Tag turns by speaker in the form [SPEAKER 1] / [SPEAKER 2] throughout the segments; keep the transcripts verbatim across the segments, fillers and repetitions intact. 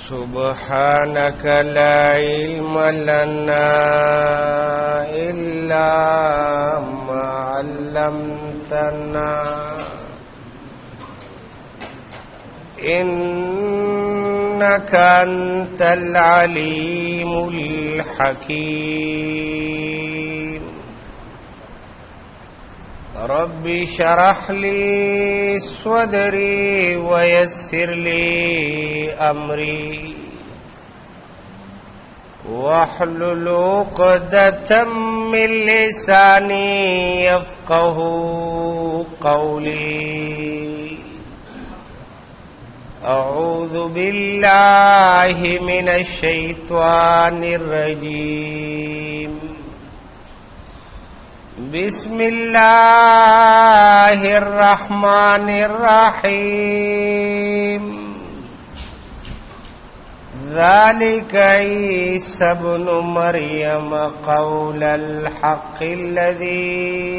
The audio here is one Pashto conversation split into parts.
[SPEAKER 1] सुब्हानक ला इल्म लना इल्ला मा अल्लमतना इन्नका अंतल अलीमुल हकीम। रब्बि शरह ली सदरी वयस्सिर ली अमरी वहलुल उक़दतम मिन लिसानी यफ़क़हू क़ौली। अऊज़ु बिल्लाहि मिनश शैतानिर रजीम। बिस्मिल्लाहिर रहमानिर रहीम। ज़ालिका ईसा इब्नु मरियम क़ौलल हक़्क़िल्लज़ी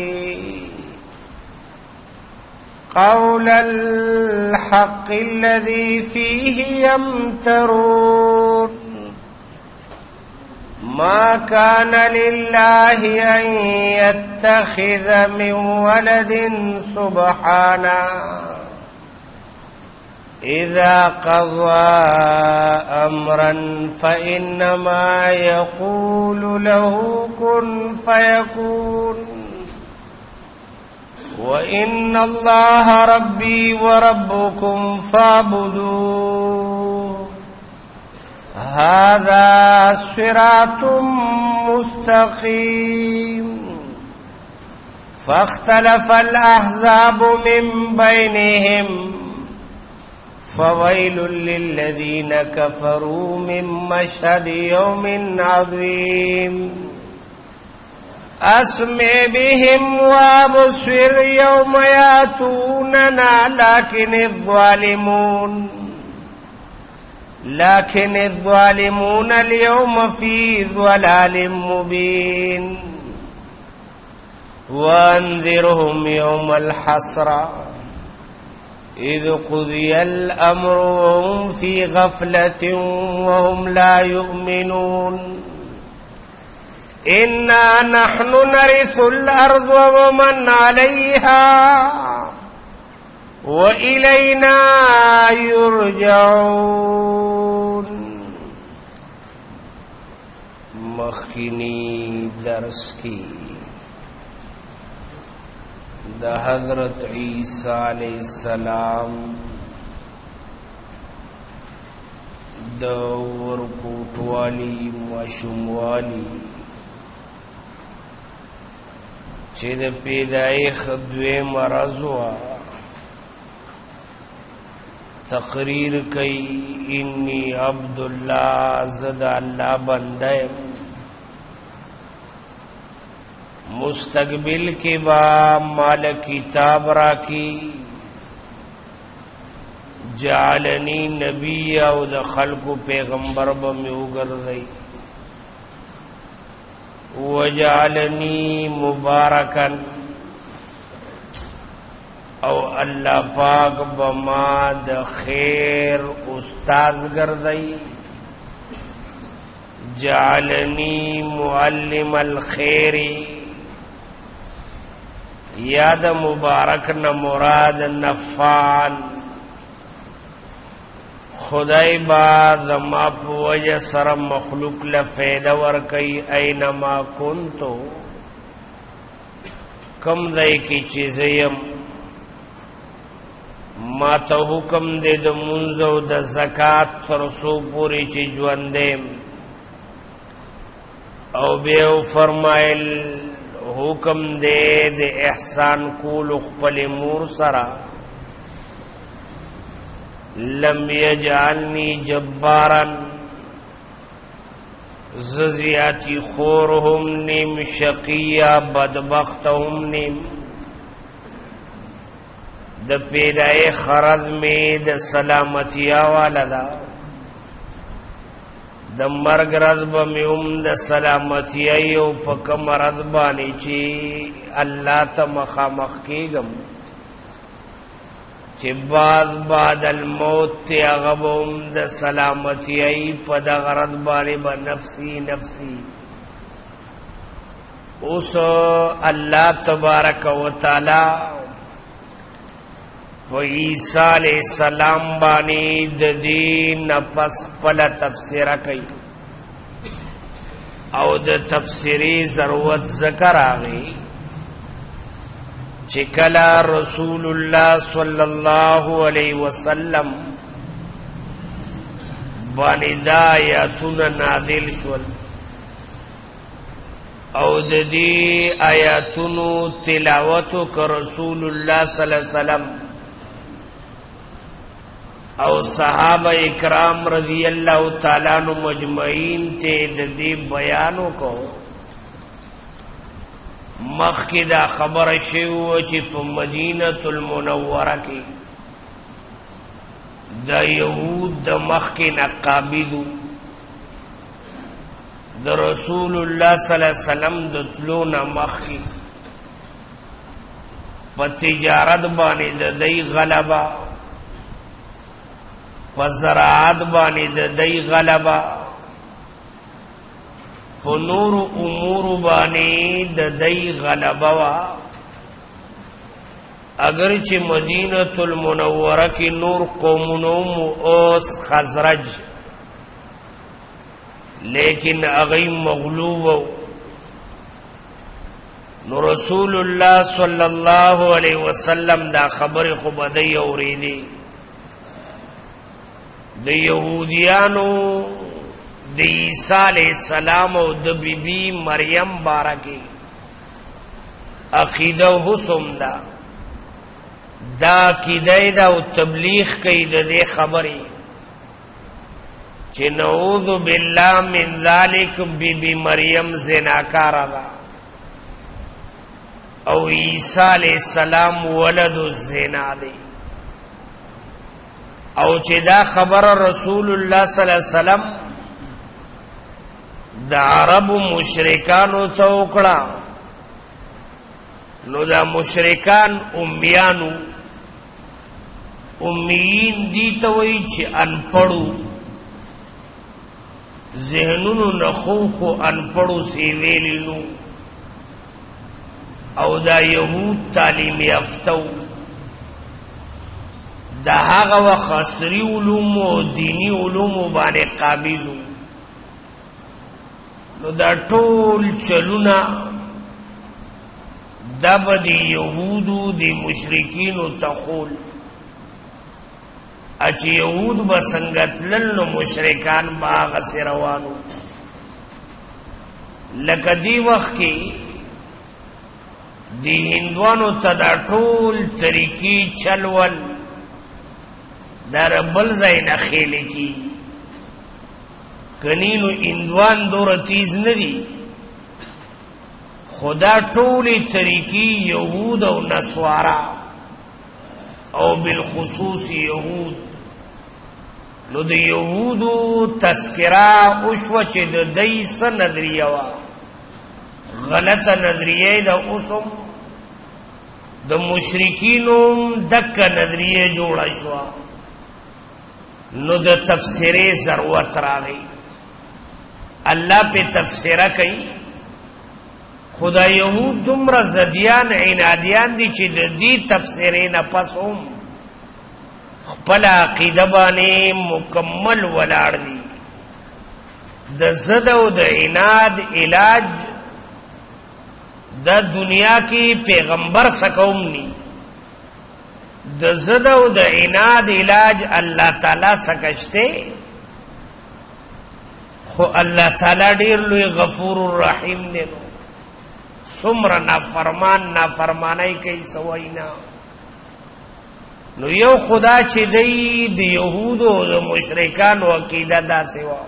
[SPEAKER 1] क़ौलल हक़्क़िल्लज़ी फ़ीहि यम्तरून। मा कान लिल्लाहि अन यत्तखिज़ मिन वलदिन सुब्हाना इज़ा क़ज़ा अम्रन फ़इन्नमा यक़ूलु लहू कुन फ़यकून। व इन्नल्लाह रब्बी व रब्बुकुम फ़अब्दूह। हाज़ा सिरातुम मुस्तक़ीम। फ़ख्तलफ़ल अहज़ाबु मिन बैनिहिम फ़वैलुल लिल्लज़ीन कफ़रू मिन मशहदि यौमिन अज़ीम। अस्मे बिहिम वअबसिर यौम यातूनना लाकिनिज़्ज़ालिमून लाकिनिज़्ज़ालिमून अल-यौम फ़ी ज़लालिम मुबीन। वअन्ज़िरहुम यौमल हस्रा इज़ क़ुज़ियल अम्रु वहुम फ़ी ग़फ़लतिन वहुम ला युमिनून। इन्ना नहनु नरिसुल अर्ज़ व मन अलैहा व इलैना युरजऊन। मखनी दर्स की द हज़रत ईसा अलैहिस्सलाम द वरकोटवाली माशूमवाली चे द पैदाइश द्वेम रज़वा तकरीर कई इन्नी अब्दुल्लाह ज़दा अल्लाह बंदे। मुस्तकबिल के बाद माल किताब राकी जालनी नबी और खल्क़ पैगंबर में उगर गई वजालनी मुबारकन और अल्लाह पाक बमाद खैर उस्ताज गर्दई जालनी मुअल्लिमल खैरी। याद मुबारक न मुराद नफ़ान खुदाई बाद मा वजह सर मखलूक ल फ़ैदा वर कई ऐनमा कुंतो कम दई की चीज़यम मा तो हुक्म दे द मुंजो द ज़कात तरसो पूरी ची ज्वंदेम और बेव फरमाइल हुक्म दे दे एहसान कूल उखपल मूर सरा। लम यजअलनी जब्बारन ज़ियाती खोर हम निम शकिया बदबख्त हम निम। द पैदाए खरज में द सलामतिया वाला दा द मर्ग रज़ब में उम द सलामतिया यो पकम रज़बानी ची अल्लाह त मखामख कीगम। چې بعد بعد الموت تی اغبوم د سلامتی ای پا دا غرد باری با نفسی نفسی. اس اللہ تبارک و تعالی و عیسیٰ علیہ السلام بانی ددی نفس پل تفسیر کئی او د تفسیری ضرورت ذکر آگئی چکلا رسول اللہ صلی اللہ علیہ وسلم بانی دا آیاتون نازل شول او د دې آیاتونو تلاوت ک رسول الله صلی الله علیه وسلم او صحابه کرام رضی الله تعالی عنہ مجمعین ته د دې بیانو کو مخکې دا خبره شوی چې په مدینه المنوره کې د یهود د مخکې نقابیدو د رسول الله صلی الله علیه وسلم د تلو نه مخکې په تجارت باندې د دې غلبه په زراعت باندې د دې غلبه په نور امور باندې د دې غلبه وا اگر چې مدینه المنوره کې نور قومونو اوس خزرج لیکن اغی مغلوب نو رسول اللہ صلی اللہ علیہ وسلم دا خبر خوب دی اوریدی د یهودیانو د عیسیٰ علیہ السلام او د بی بی مریم بارکی عقیدہ حسم دا دا عقیدہ دا او تبلیغ کئی دا دے خبری چه نعوذ باللہ من ذالک بی بی مریم زناکار دا او عیسیٰ علیہ السلام ولد الزنا دی او چې دا خبر رسول الله صلی الله علیه وسلم دا عرب مشرکانو ته وکړه نو دا مشرکان امیانو امیین دی ته وایي چې انپړو ذهنونو نخوخو انپړو سی ویلینو او دا یهود تعلیم یافتو دا هغه وخت عصري علوم او دینی علوم باندې قابضو نو دا ټول چلونه دا به د یهودو د مشرکینو تخول اچ یهود به څنګه تلل نو مشرکان به هغسې روانو لکه دی وخت کې د هندوانو ته دا ټول طریقې چلول دا ربل ځای نه خیلې کی کنی نو هندوان دوره تیز نه دي خدا ټولې طریقې یهود او نسوارا او بالخصوص یهود نو د یهودو تذکره اوشوه چې د دوی څه نظریه وه غلطه نظریه د اوسم د مشرکینو دکه نظریه جوړه شوه نو د تفسیره ضرورت راغی الله په تفسیره کوي خدا یهود دومره زدیان عنادیان دي چې د دې تفسیره نه پس هم خپل عقیده باندې مکمل ولاړ دي د زد او د عناد علاج د دنیا کې پیغمبر سکوم ني د زد او د عناد علاج الله تعالی سکشته خو الله تعالی ډیر لوی غفور الرحیم دی سمر نافرمان نافرمانی کوي سوینا نو یو خدا چې دی د یهودو او د مشرکانو عقیده داسې وه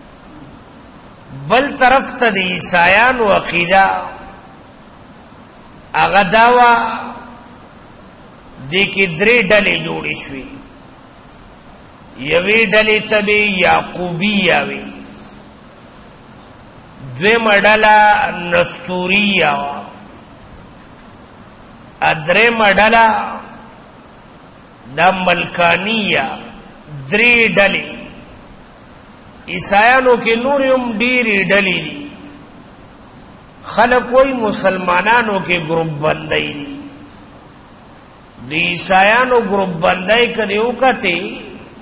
[SPEAKER 1] بل طرف ته د عیسایانو عقیده هغه دا وه دې کې درې ډلې جوړې شوې یوې ډلې ته به یعقوبیه وي دویمه ډله نستوریه وه درېیمه ډله دا ملکانیه درې ډلې عیسایانو کې نور هم ډېرې ډلې دي خلک وایي مسلمانانو کې ګروپ بندۍ دي د عیسایانو ګروپ بندۍ که دې وکتې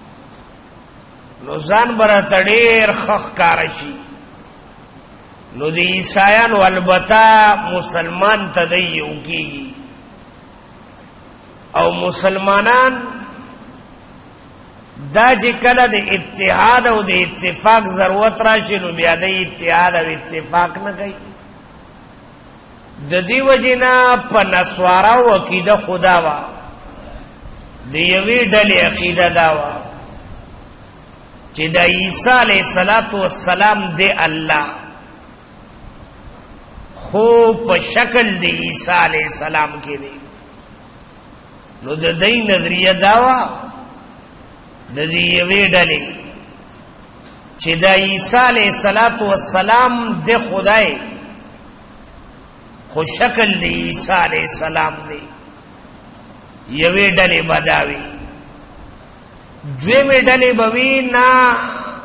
[SPEAKER 1] نو ځان به راته ډېر ښه ښکاره شي نو د عیسایانو البته مسلمان ته دی یو کېږي او مسلمانان دا چې کله د اتحاد او د اتفاق ضرورت راشي نو بیا د اتحاد او اتفاق نه کوي د دې وجې نه په نسواراو عقیده خدا وه د یوې ډلې عقیده دا وه چې د عیسی علیه الصلاة والسلام دی الله خو په شکل د عیسی علیه السلام کې دی نو د دې نظریه دا وه د دې یوې ډلې چې د عیسی علیه الصلاة والسلام د خدای خو شکل د عیسی علیه السلام دی یوې ډلې به دا وي دویمې ډلې به وي نه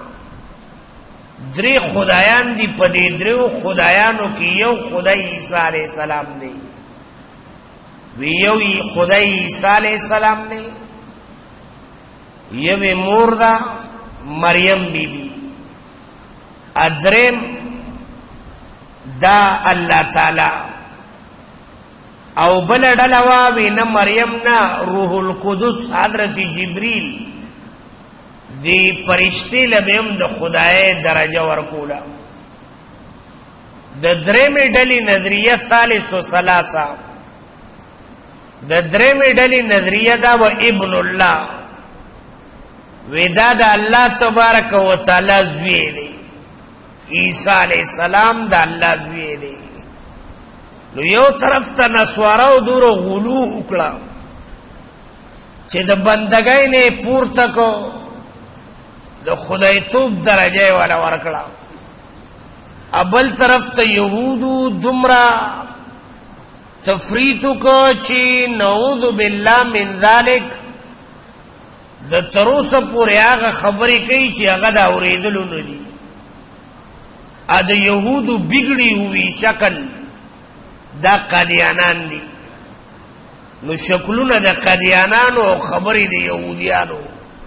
[SPEAKER 1] درې خدایان دي په دې دریو خدایانو کې یو خدای عیسی علیه السلام دی وی یو خدای عیسی علیه السلام دی یوې مور ده مریم بی بی ادریم دا الله تعالی او بل ډله وه نه مریم نه روح القدس حضرت جبریل دی پرشتي له به هم د خدای درجه ورکوله د درېمې ډلې نظریه ثالث و ثلاثه د درېمې ډلې نظریه دا و ابن الله وی دا د الله تبارک و تعالی زوی دی عیسی علیه السلام د الله زوی دی نو یو طرف ته نسواراو دورو غلو وکړه چې د بندګۍ نه پورته کو د خدایتوب درجه یې والا ورکړه بل طرف ته یهودو دومره تفریط وکړه چې نعوذ بالله من ذلک د تروسه پورې هغه خبرې کوي چې هغه د اورېدلو نه دي ا د یهودو بګړي وي شکل دا قادیانان دي نو شکلونه د قادیانانو او خبرې د یهودیانو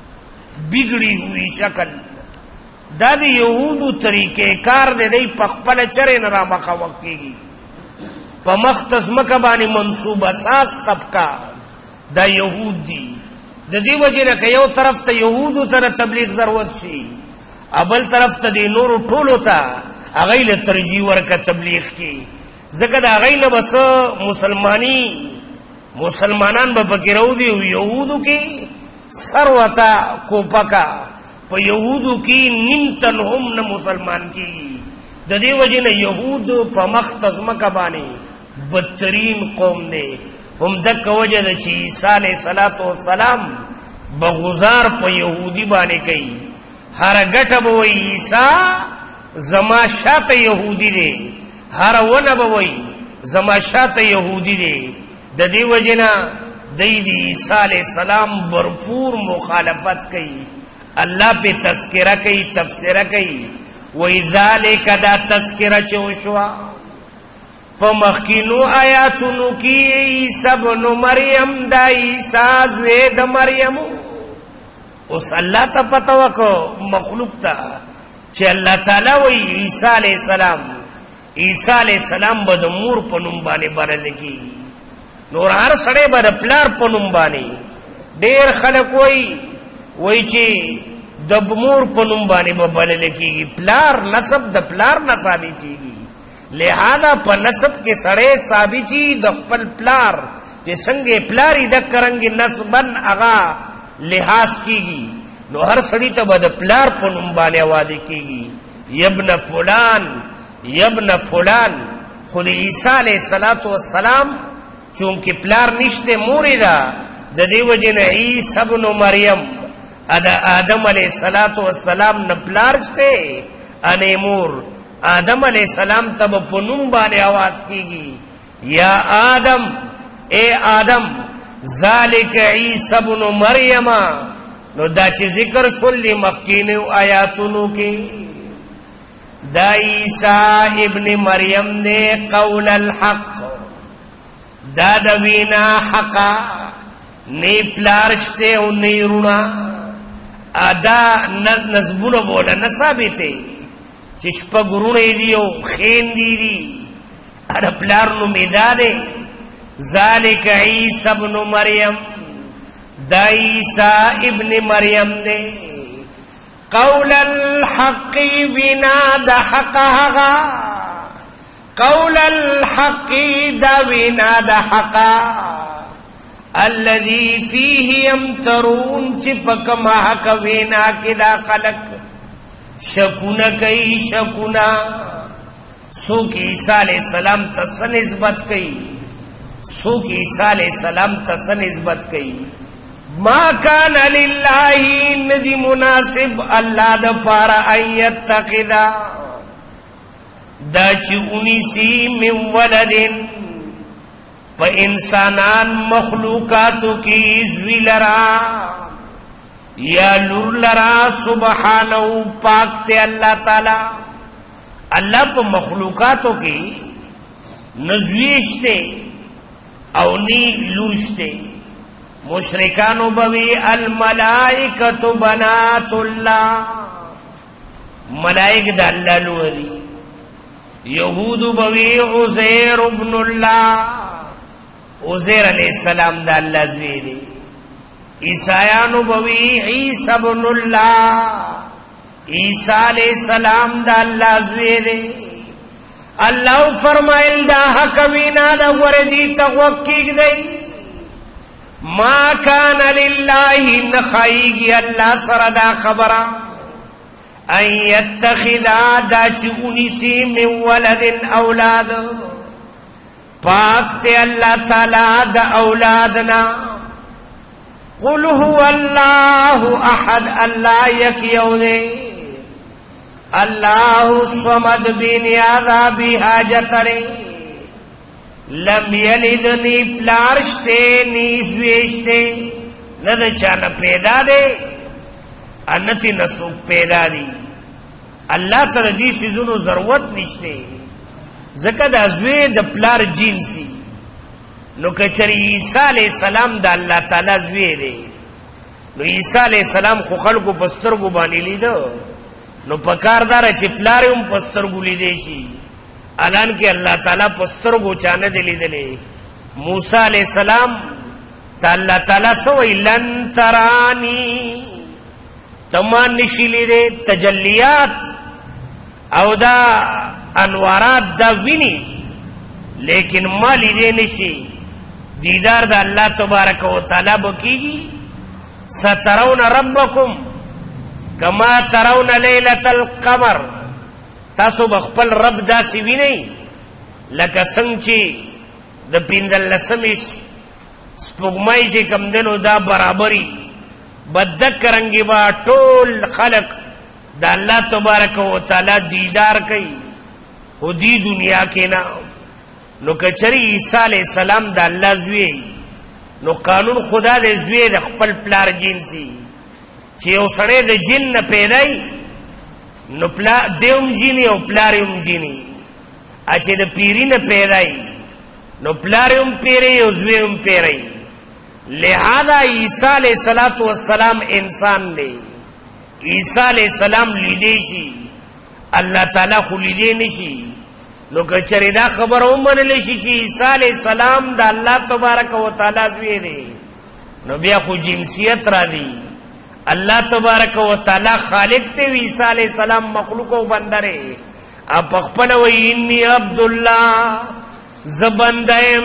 [SPEAKER 1] بګړي وي شکل دا د یهودو طریقې کار دی دی په خپله چرې نه رامخامخ کېږي په مخ ته ځمکه باندې منصوب اساس طبقه دا یهود دي د دې وجې نه که یو طرف ته یهودو ته تبلیغ ضرورت شي بل طرف ته د نورو ټولو ته هغوی له ترجیح ورکه تبلیغ کې ځکه د هغوی نه به څه مسلماني مسلمانان به پکې راودي او یهودو کې سر ورته کوپکه په یهودو کې نیم تن هم نه مسلمان کېږي د دې وجې نه یهود په مخ ته ځمکه باندې بدترین قوم دی هم دکه وجه ده چې عیسی علیه الصلاة والسلام بغزار په یهودي باندې کوي هر ګټه به وایي عیسی زما شاته یهودي دی هر ونه به وایي زما شاته یهودي دی د دې وجې نه دی د عیسی علیه السلام بھرپور مخالفت کوي الله پہ تذکرہ کوي تبصرہ کوي وی ذالک دا تذکرہ چې وشوه په مخکینو آیاتونو کې عیسی ابن مریم دا عیسی زوی د مریم اوس الله ته پته وکړو مخلوق ته چې الله تعالی وی عیسی علیه السلام عیسی علیه السلام به د مور په نوم باندې بلل کېږي نور هر سړی به د پلار په نوم باندې ډېر خلک وایي وایي چې د مور په نوم باندې به بلل کېږي پلار نسب د پلار نه ثابتېږي لہذا په نسب کې سړی ثابتي د خپل پلار چې څنګه پلار یې د کرنګ نسبن هغه لحاظ کېږي نو هر سړی ته به د پلار په نوم باندې واده کېږي یبن فلان یبن فلان خو د عیسی علیه الصلاة والسلام چونکه پلار نشته مورې ده د دې وجې نه عیسی ابن مریم ادا آدم علیہ الصلاۃ والسلام نه پلار شته انې مور آدم علیہ السلام تب پنوم باندې आवाज کیږي یا آدم اے آدم ذالک عیسی ابن مریم نو دا چې ذکر شول دی مخکینو آیاتونو کې دا عیسی ابن مریم نے قول الحق دا د وینا حقا نی پلارشته او نی رونا ادا نسبونه بوله نثابته چې شپه ګرونه دی او خین دی دی ار پلار نو میداده ذالک عیسی ابن مریم دا عیسی ابن مریم دے قول الحق وینا دا حق هغا قول الحق دا وینا دا حق الذي فيه يمترون چپک محک وینا کی دا خلق شکونا کئی شکونا سو کی عیسیٰ علیہ السلام تس نسبت کئی سو کی عیسیٰ علیہ السلام تس نسبت کئی ما کان للہ ندی مناسب اللہ دا پارا ان یتقدا دا چی انیسی من ولدن پا انسانان مخلوقاتو کی زوی لرا یا لور لرا سبحانو پاکتے اللہ تعالی اللہ پا مخلوقاتو کی نزویشتے او نی لورشتے مشرکانو بوی الملائکت بنات اللہ ملائک دا اللہ لوری یہود بوی عزیر ابن اللہ عزیر علیہ السلام دا اللہ زویری عیسیانو بوی عیسی ابن اللہ عیسیٰ علیہ السلام دا اللہ زویری اللہ فرمائل دا حق وینا دا وردی تغوکیگ دی ما کان للہ نخائیگی اللہ سردا خبرا ان یتخذا دا چونی سی من ولد اولاد پاکتے اللہ تعالی دا اولادنا قل هو اللہ احد اللہ یکیو دے اللہ صمد بنیادا بی حاجت رے لم یلد نی پلارشتے نی زویشتے ند چانا پیدا دے انتی نسوک پیدا دی اللہ تا دی سیزنو ضرورت نشتے زکا دا زوی دا پلار جینسی نو کچری عیسیٰ علیہ السلام دا اللہ تعالی زوی دے نو عیسیٰ علیہ السلام خو خلقو پسترگو بانی لی دا نو پکار دارا چی پلاری ام پسترگو لی دے شی الان کی اللہ تعالی پسترگو چانے دے لی دلے موسیٰ علیہ السلام تا اللہ تعالی سوئی لن ترانی تمان نشی لی دے تجلیات او دا انوارات دا وینی لیکن ما لی دے نشی دیدار دا اللہ تبارک و تعالی بکیگی سترون ربکم کما ترون لیلت القمر تاسو بخپل رب دا سی وینی لکه څنګه چې د پیندل لسمی سپوږمۍ چې کم دنو دا برابرۍ بدک رنگی با ټول خلق دا اللہ تبارک و تعالی دیدار کئی او دی دنیا کے نا نو کچری عیسیٰ علیہ السلام دا اللہ زوی نو قانون خدا دے زوی دا خپل پلار جنسی چی او سڑے دا جن نا پیدای نو دیوم جینی او پلاریم جینی اچھے دا پیری نا پیدای نو پلاریم پیری او زویم پیری لہذا عیسیٰ علیہ السلام انسان دے عیسیٰ علیہ السلام لیدے شی اللہ تعالی خو لیدے نشی نو کچری دا خبر اومن لشی چی عیسیٰ علیہ السلام دا اللہ تبارک و تعالی زوی دے نو بیا خو جنسیت را دی اللہ تبارک و تعالی خالق تے عیسیٰ علیہ السلام مخلوق و بندرے اب اخپل وی انی عبداللہ زبندیم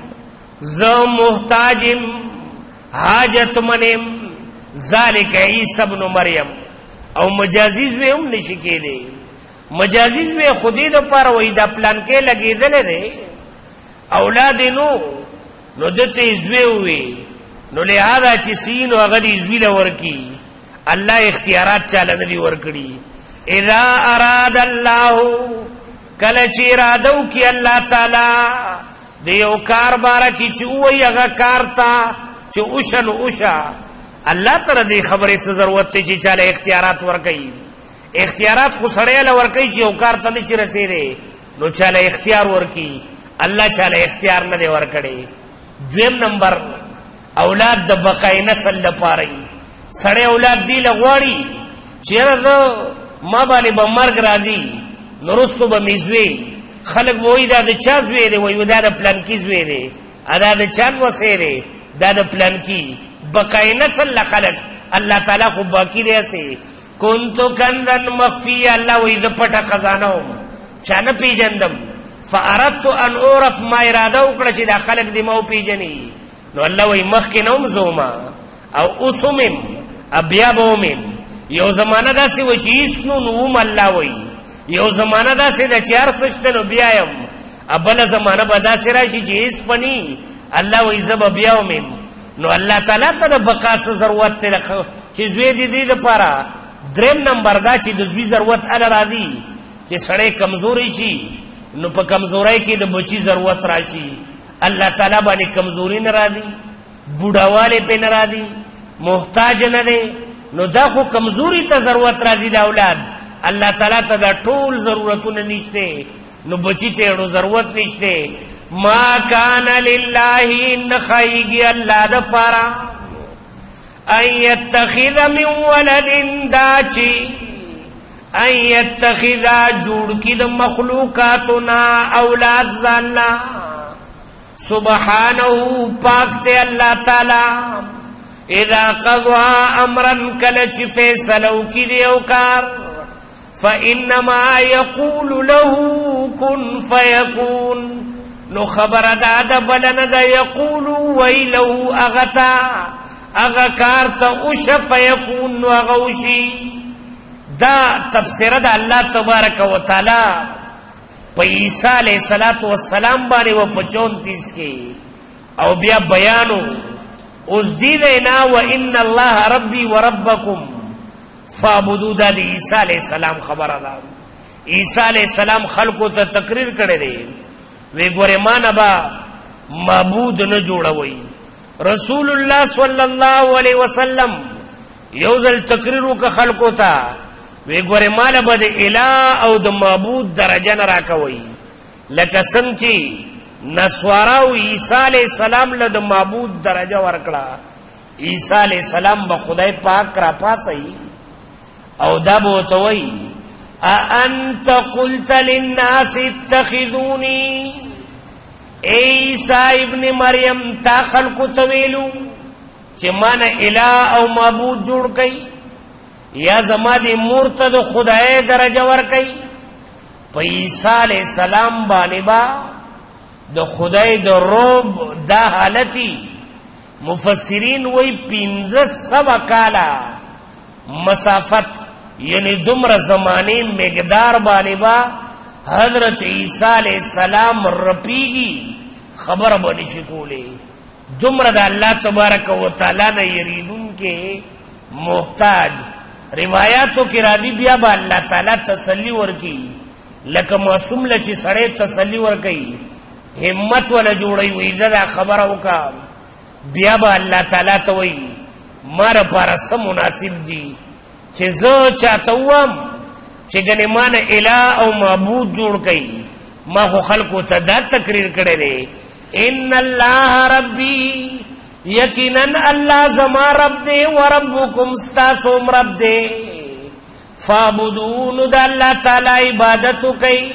[SPEAKER 1] زم محتاجم حاجت منیم ذالک عیسی ابن مریم او مجازی زوی هم نشی کے دے مجازی زوی خودی دا پار وی دا پلان کے لگی دلے دے اولاد نو نو دتے زوی ہوئی نو لہذا چی سینو اغدی زوی لورکی اللہ اختیارات چالا ندی ورکڑی اذا اراد اللہ کلچی ارادو کی اللہ تعالی د یو کار باره کې چې ووایي هغه کار ته چې اوشه نو اوشه. الله تعالی دې خبرې څه ضرورت دی چې چاله اختیارات ورکوي؟ اختیارات خو سړی له ورکوي چې یو کار ته نه شي رسېدی نو چاله اختیار ورکي. الله چاله اختیار نه دی ورکړی. دویم نمبر اولاد د بقای نسل لپاره سړی اولاد دی لغواړي چې یاره ما باندې به مرګ راځي نو رستو به مې زوی خلک به وایي دا د چا زوی دی؟ وایي دا د پلانکي زوی دی. دا د چا لمسی دی؟ دا د پلانکي. بقای نسل له خلک الله تعالی خو باقي دی هسې کنتو کنزن مخفي. الله وایي زه پټه خزانه وم چا نه پېژندم. فاردت ان اعرف ما اراده وکړه چې دا خلک دې ما وپېژني. نو الله وایي مخکې نه هم زه ومه او اوس هم یم بیا به هم یم. یو زمانه داسې وه چې هېڅ نو نو وم الله وایي. یو زمانه داسې ده چې هر څه شته نو بیا یم. بله زمانه به داسې راشي چې هېڅ به ني الله وایي زه به بیا هم یم. نو الله تعالی ته د بقا څه ضرورت دی چې زوی د دې دپاره. درېم نمبر دا چې د زوی ضرورت هله راځي چې سړی کمزوری شي نو په کمزورۍ کې د بچي ضرورت راشي. الله تعالی باندې کمزوري نه راځي، بوډاوالی پې نه راځي، محتاج نه دی. نو دا خو کمزوري ته ضرورت راځي د اولاد. الله تعالی ته دا ټول ضرورتونه نشته نو بچی ته نو ضرورت نشته. ما کان لله نخایږي الله د پاره ان یتخذ من ولد داچی ان یتخذ جوړ کی د مخلوقاتنا اولاد ځاننا. سبحانه پاک ته الله تعالی. اذا قضى امرا کله چې فیصلو کی دی او کار فانما يقول له كن فيكون. نو خبر ادا د بلنه د یقول ویلو اغتا اغا کار ته اوش فیکون نو اغوشی. دا تفسیر د الله تبارک و تعالی په عیسی علیہ الصلوۃ والسلام باندې و په چونتیس کې او بیا بیانو اوس دی دینا و ان الله ربی و ربکم فعبدوا. دا د عیسی علیہ السلام خبره ده. عیسی علیہ السلام خلقو ته تقریر کړی دی وی ګوره ما نه به معبود نه جوړوئ. رسول الله صلی الله علیه وسلم یو ځل تقریر وکړه خلقو ته وی ګوره ما له به د اله او د معبود درجه نه راکوئ لکه څنګه چې نسواراو عیسی علیہ السلام له د معبود درجه ورکړه. عیسی علیہ السلام به خدای پاک را پاسئ او دا به ورته وایي اانت قلت للناس اتخذوني. عیسی ابن مریم تا خلقو ته ویلو چې ما نه اله او معبود جوړ کئ یا زما د مور ته د خدای درجه ورکئ. په عیسی علیہ السلام باندې با د خدای د روب دا حالتی مفسرین وی پینځه سوه کاله مسافت یعنی دمر زمانی مقدار باندې با حضرت عیسی علیہ السلام رپیگی خبر بانی شکولے. دمر دا اللہ تبارک و تعالی نے یریدون کے محتاج. روایاتو کی رادی بیا با اللہ تعالی تسلی ورکی لکه معصوم لچی سڑے تسلی ورکی همت ولا جوڑی ویدہ خبر وکا بیا با اللہ تعالی توی مارا پارا سم مناسب دی چې زه چاته وم چې ګنې ما نه اله او معبود جوړ کئ. ما خو خلکو ته دا تقریر کړی دی ان الله ربی یقینا الله زما رب دی و ربکم ستاسو هم رب دی. فعبدون د الله تعالی عبادت کوي.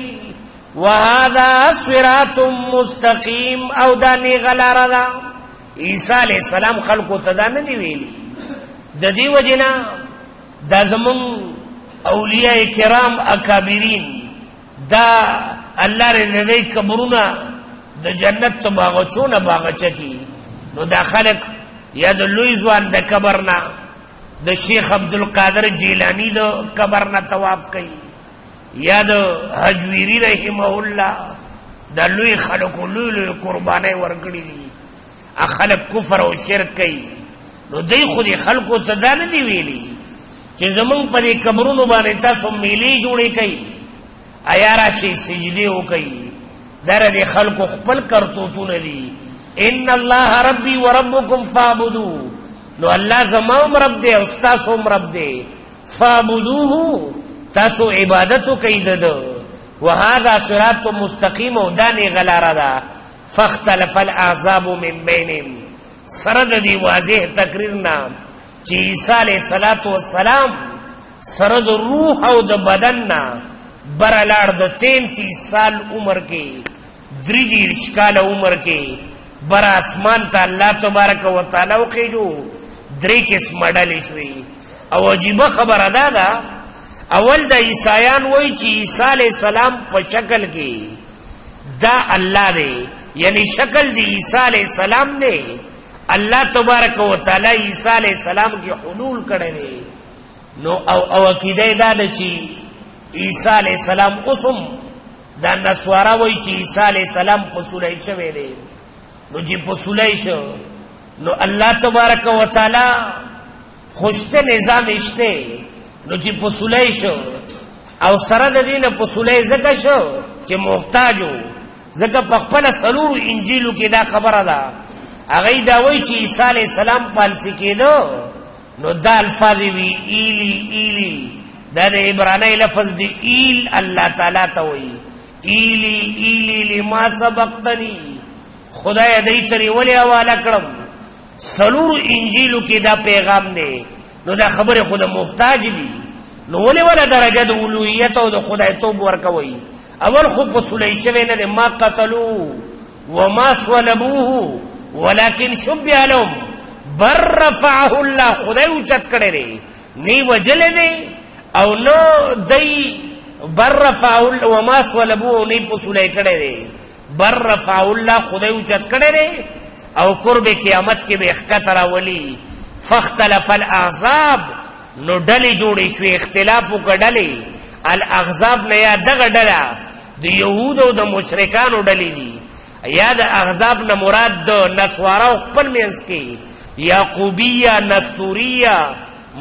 [SPEAKER 1] وهذا صراط مستقیم او دا نیغه لاره ده. عیسی علیہ السلام خلکو ته دا نه دی ویلي. د دې وجې نه دا زمون اولیاء کرام اکابرین دا الله رضی قبرونه د جنت ته باغچونه باغچه کی. نو دا خلق یا د لوی ځوان د قبر نه د شیخ عبدالقادر جیلانی د قبر نه طواف کوي یا د حجویری رحمه الله دا لوی خلق لوی لوی قربانای ورکړي دي. خلق کفر او شرک کوي. نو دی خو دې خلقو ته دا نه دی ویلي چې زمونږ په دې قبرونو باندې تاسو میلې جوړې کوي ایا راشئ سجدې وکئ در دې خلکو خپل کرتوتونه دي. ان الله ربي وربكم فاعبدوه، نو الله زما رب دی او تاسو رب دی، فاعبدوه تاسو عبادت کوي دده. وهذا صراط مستقیم او دانی غلاره ده. فاختلف الاحزاب من بینهم، سره د دې واضح تقریر نه چې عیسی علیه الصلاۃ والسلام سره د روح او د بدن نه بر لاړ د تینتیس سال عمر کې، درې دېرش کاله عمر کې بر اسمان ته الله تبارک و تعالی وخېجو. درې قسمه ډلې شوې او عجیبه خبره دا ده، اول د عیسایان وایي چې عیسی علیه السلام په شکل کې دا الله دی، یعنی شکل دی عیسی علیہ السلام نے اللہ تبارک و تعالی عیسی علیہ السلام کی حلول کړی دی. نو او او عقیده دا ده چې عیسی علیہ السلام قسم دا نسوارا وایي چې عیسی علیہ السلام پسولی شوی دی. نو چې پسولی شو نو الله تبارک و تعالی خوشته نظام اشته، نو چې پسولی شو او سره د دې نه پسولی ځکه شو چې محتاجو، ځکه په خپل سلور انجیلو کې دا خبره ده. هغه دا وایي چې عیسی علیہ السلام پالسی کېدو، نو دا الفاظ وی ایلی ایلی، دا د عبرانی لفظ دی ایل الله تعالی ته وایي ایلی ایلی لما سبقتنی، خدای دې ترې ولې حواله کړم. سلور انجیلو کې دا پیغام دی. نو دا خبره خود محتاج دی، نو ولې ولا درجه د اولوهیت او د خدای توب ورکوي. اول خو پسولی شوی نه دی، ما قتلوه وما صلبوه ولكن شبه لهم بل رفعه الله، خدای اوچت کړی دی، نی وجل دی او نو دی بل رفعه وما صلبوه، نی پسولی کړی دی، بل رفعه الله، خدای اوچت کړی دی او قرب قیامت کې به اخکت راولي. فاختلف الاحزاب، نو ډلې جوړې شوې، اختلاف وکړ ډلې. الاحزاب نه یا دغه ډله د یهود او د مشرکانو ډلې دي، یا د احزاب نه مراد د نسوارا او خپل منځ کې یعقوبیه، نستوریه،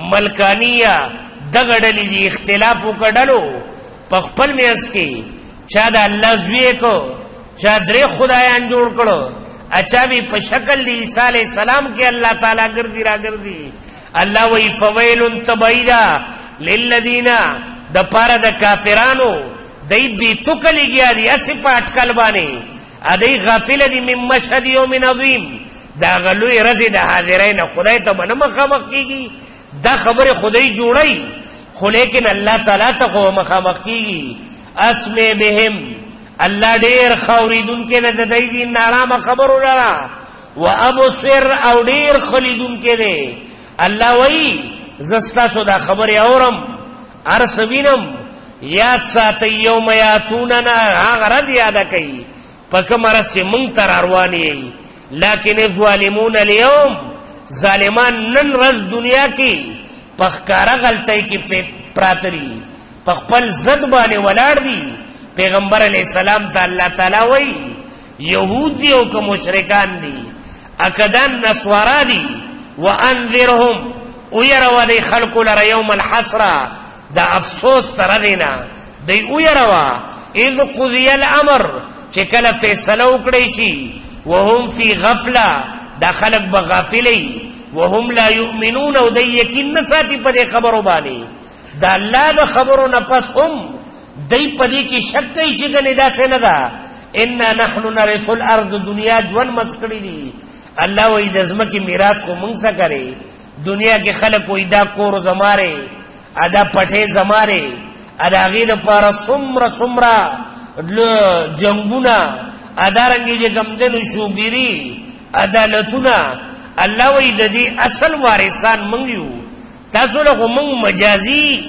[SPEAKER 1] ملکانیه، دغه ډلې دي. اختلاف وکړ ډلو په خپل منځ کې، چا د الله زوی کو، چا درې خدایان جوړ کړو، اچھا بھی په شکل دی عیسی علیہ السلام کې الله تعالی ګرځي را ګرځي. الله وی فویل تبعیدا للذین، د پاره د کافرانو دای بی تو کلیږي دی اسی پټ کل باندې ادای غافل دی مم مشهد یوم عظیم، دا غلوی رزي د حاضرین خدای ته نه مخامخ کیږي. دا خبره خدای جوړی، خو لیکن الله تعالی ته خو مخامخ کیږي. اسمع بهم، الله ډیر خوریدون کې نه د دې دین نارامه خبرو لرا، و ابصر او ډیر خلیدون کې دی. الله وای زستا سو دا خبره اورم ارسوینم، یاد ساتي یوم یاتوننا، هغه رد یاد کوي پک مرسه مونږ تر رواني. لیکن الظالمون اليوم، ظالمان نن ورځ دنیا کې پخکارا غلطۍ کې پراتري، پخپل زد باندې ولاړ دي. پیغمبر علیہ السلام ته الله تعالی وای یهود دی او که مشرکان دي، اکدان نسوارا دي. وانذرهم، او يروا دی خلقو لر یوم الحسرة، دا افسوس تر دینا دی او يروا اذ قضی الامر، چې کله فیصله وکړی شي، وهم فی غفله، دا خلق بغافلی، وهم لا یؤمنون، او دی یقین نساتی په دې خبرو باندې. دا الله د خبرو نه پس هم دی پدې کې شک کوي چې ګنې داسې نه ده. انا نحن نرث الارض، دنیا ژوند مسکړي دي. الله وایي د ځمکې میراث خو مونږ څه کوي. دنیا کې خلک وایي دا کور زماره، ادا پټې زماره، ادا هغې دپاره څومره څومره جنګونه، ادارنګې چې کوم دی نو شوګیري، عدالتونه. الله وایي د دې اصل وارثان مونږ یو، تاسو له خو مونږ مجازي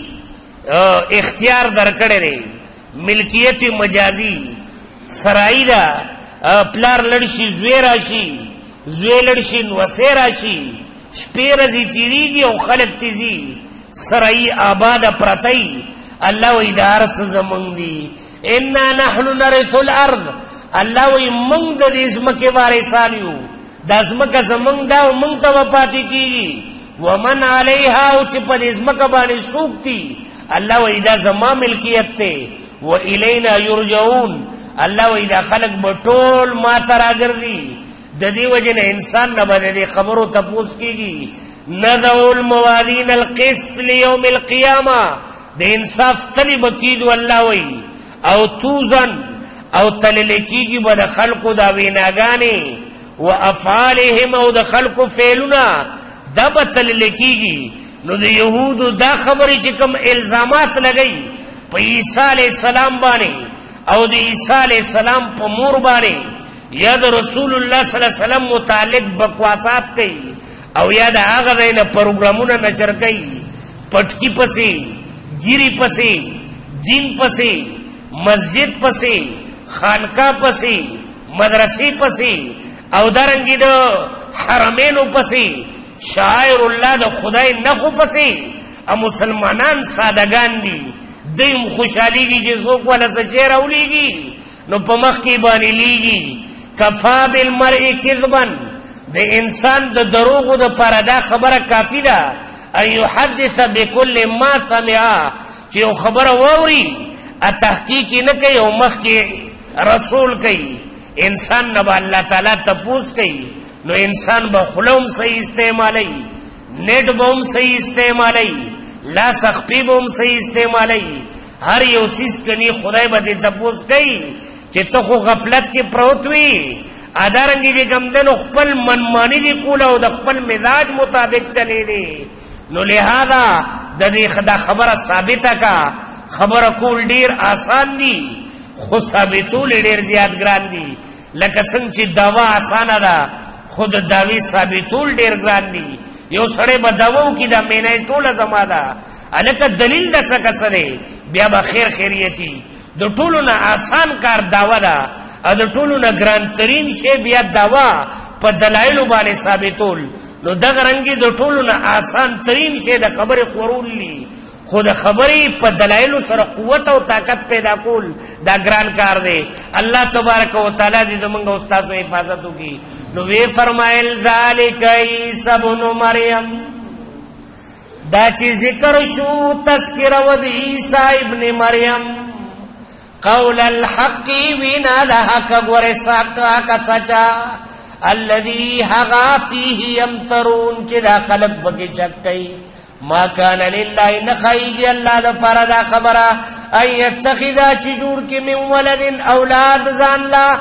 [SPEAKER 1] اختیار درکړی دی، ملکیت مجازي. سرائی دا پلار لڑشی زوی راشی، زوی لڑشی نوسی راشی، شپی رزی تیریگی او خلق تیزی، سرائی آباد پرتی. اللہ وی دا عرص زمانگ دی. انا نحن نرث الارض، اللہ وی منگ دا دیزمک وارثانیو، دا ازمک زمانگ دا و منگ تا وپاتی کیگی. ومن علیہا، او چپا دیزمک بانی سوکتی، اللہ وی دا زمان ملکیت تے. و الینا یرجعون، الله وی دا خلق بطول ما تراگردی دا دی وجن انسان نبا دا دی خبرو تپوس کی گی ندعو الموالین القسط لیوم القیامة دا انصاف تلی بکیدو اللہ وی او توزن او تللکی گی با دا خلقو دا ویناگانی و افعالهم او دا خلقو فیلونا دا با تللکی گی نو دا یهودو دا خبری چکم الزامات لگئی پا عیسیٰ علیہ السلام بانے او دا عیسیٰ علیہ السلام پا مور بانے یا دا رسول اللہ صلی اللہ علیہ وسلم متعلق بکواسات کئی او یا دا آغا دینا پروگرامونا نچر کئی پٹکی پسی گیری پسی دین پسی مسجد پسی خانقاہ پسی مدرسی پسی او درنگی دا حرمینو پسی شاعر اللہ دا خدای نخو پسی او مسلمانان سادگان دی دیم خوشحالی گی جسوک والا سچیر اولی گی نو پمخ کی بانی لیگی کفا بالمرئی کذبن د انسان د دروغو د پاره دا خبره کافی ده ان یحدث بكل ما سمع چې یو خبره واوري ا تحقیق نه کوي او مخ کې رسول کوي انسان نه الله تعالی تپوس کوي نو انسان به خلوم صحیح استعمالي نیټ بوم صحیح استعمالي لا سخپی بوم صحیح استعمالي هر یو سیس کني خدای به دې تپوس کوي چې ته خو غفلت کې پروت وي ادارنګي دې ګمدنو خپل منمانی دي کول او د خپل مزاج مطابق چلی دي نو لہذا د دې خدا خبره ثابته کا خبره کول ډیر آسان دي خو ثابتول ډیر زیات ګران دي لکه څنګه چې دوا آسانه ده خود داوی ثابتول ډیر ګران دي یو سړی به داوو کې د مینه ټوله زما ده الکه دلیل د څه کسره بیا به خیر خیریتی د ټولو نه آسان کار داوا ده ا د ټولو نه ګران ترین شی بیا داوا په دلایل باندې ثابتول نو دغه رنګي د ټولو نه آسان ترین شی د خبره خورول لی خود خبرې په دلایل سره قوت او طاقت پیدا کول دا ګران کار دی الله تبارک وتعالى دې زمونږ استادو حفاظت وکړي نو وی فرمایل ذالک عیسی ابن مریم دا چې ذکر شو تذکرہ و عیسی ابن مریم قول الحق وینا لحق ورساقا کا سچا الذي حغا فيه يمترون چې دا خلق بکی شک کوي ما كان لله نخيد الله د فردا خبره اي يتخذ چې جوړ کې من ولد اولاد ځان لا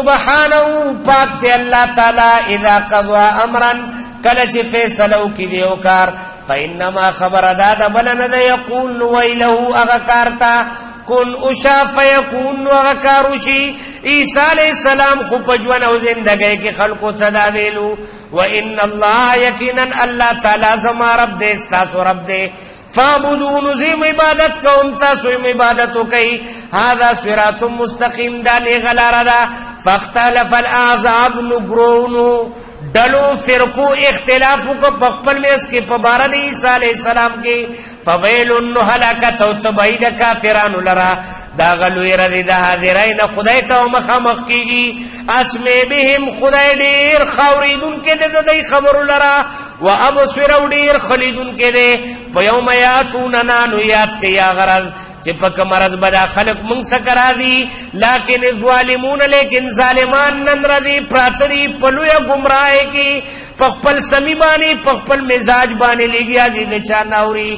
[SPEAKER 1] سبحانه پاک دی الله تعالی اذا قضى امرا کله چې فیصلو کې دیو کار فانما خبر دادا بلنه یقول ویله اغا کارتا کن اشا فیکون وغکاروشی عیسیٰ علیہ السلام خو پجون او زندگی کی خلقو تداویلو و ان اللہ یقینا اللہ تعالی زما رب دے استاسو رب دے فابدون زیم عبادت کو انتاسو عبادتو کئی هذا صراط مستقیم دالی غلاردا فاختلف الاعزاب نگرونو ڈلو فرقو اختلافو کو پخپل میں اس کے پبارد عیسیٰ علیہ السلام کے فویل حلاکت و تبعید کافران لرا دا غلوی ردی دا حاضرین خدای تا و مخامخ کی گی اسمی بهم خدای دیر خوریدون کے دے دی خبر لرا و ابصرو دیر خلیدون کے دے پیوم یاتوننا نویات کے یا غرض چې پک مرض بدا خلق من سکرا دی لیکن ظالمون لیکن ظالمان نن ردی پراتری پلویا گمراہے کی پخپل سمی بانی پخپل مزاج بانی لگیا دی دے چاناوری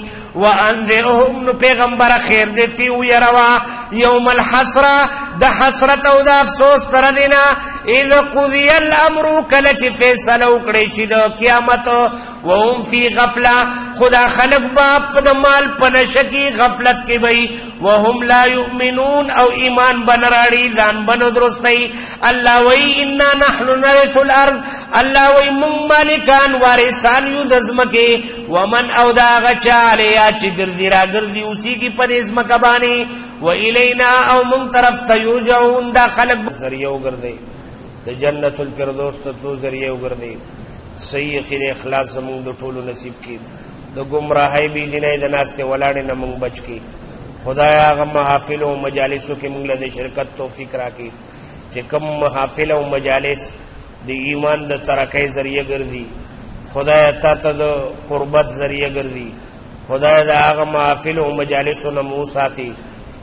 [SPEAKER 1] وانذرهم نو پیغمبر خیر دیتی او یروا یوم الحسرہ دا حسرت او دا افسوس تر دینا اذا قضی الامر کلچ فیصلو کڑیچی دا قیامت وهم فی غفلہ خدا خلق باپ دا مال پنشکی غفلت کی بئی وهم لا یؤمنون او ایمان بنراڑی دان بن درستی اللہ وی انا نحن نرث الارض اللہ وی من مالکان وارثان یو دزمکے ومن او دا غچا علیا چی گردی را گردی اسی کی پر ازمک بانی و الینا او من طرف تیرجعون دا خلق ذریعہ گردے دا جنت الفردوس تطلو ذریعہ گردے صحیح خیر اخلاص زمون دو ټولو نصیب کی دو گمراہی بی دینای دا ناستے ولاڑی نمونگ بچ کی خدایا آغا محافل و مجالسو کی منگل دے شرکت توفیق را کی کہ کم محافل و مجالس دی ایمان دا ترکی ذریعہ گردی خدایا تا تا دا قربت ذریعہ گردی خدایا دا آغا محافل و مجالسو نمو ساتی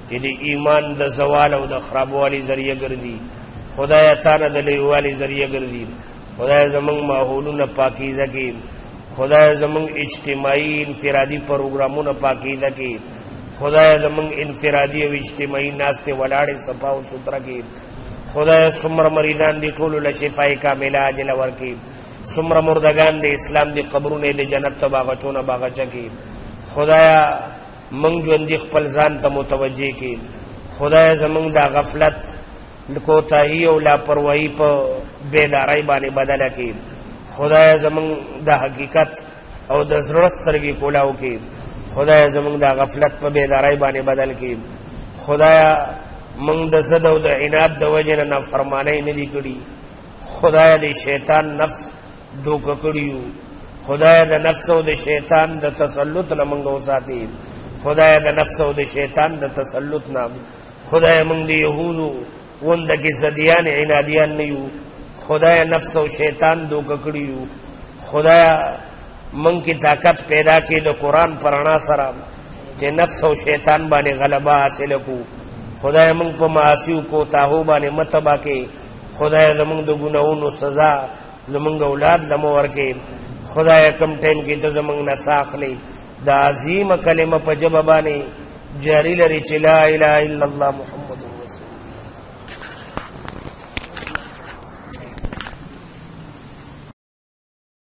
[SPEAKER 1] چې د ایمان د زوال او د خرابوالي ذریعہ ګرځي. خدای تعالی د لویوالي ذریعہ ګرځي. خدای زمونږ ماحولونه پاکیزه کړي. خدای زمونږ اجتماعي انفرادي پروګرامونه پاکیزه کړي. خدای زمونږ انفرادي او اجتماعي ناستې ولاړې صفا او سوتره کړي. خدای څومره مریضان دي ټولو له شفای کامله عاجله ورکړي. څومره مردگان د اسلام د قبرونه د جنت ته باغچونه باغچه کړي. خدایا موږ ژوندي خپل ځان ته متوجه کړي. خدای زمونږ دا غفلت کوتاهي او لاپرواهي په بیدارۍ باندې بدله کړي. خدای زمونږ د حقیقت او د زړه سترګې کولاو کړي. خدای زمونږ د غفلت په بیدارۍ باندې بدل کړي. خدایا موږ د زد او د عناد د وجې نه نافرمانۍ نه دي کړي. خدای د شیطان نفس دوکه کړي. خدای د نفس او د شیطان د تسلط نه موږ وساتي. خدای د نفس او د شیطان د تسلط نه خدای موږ د یهودو ونده کې زدیان عنادیان نه یو. خدای نفس او شیطان دوکه کړي یو. خدای موږ کې طاقت پیدا کړي د قرآن پر رڼا سره چې نفس او شیطان باندې غلبه حاصله کړو. خدای موږ په معاصیو کوتاهو باندې مه تباه کړې. خدای زمونږ د ګناهونو سزا زمونږ اولاد له مه ورکړې. خدای کم ټایم کې ته زمونږ نه ساه اخلې. د عظیمه کلمه په ژبه باندې جاري لري چې لا اله الا الله محمد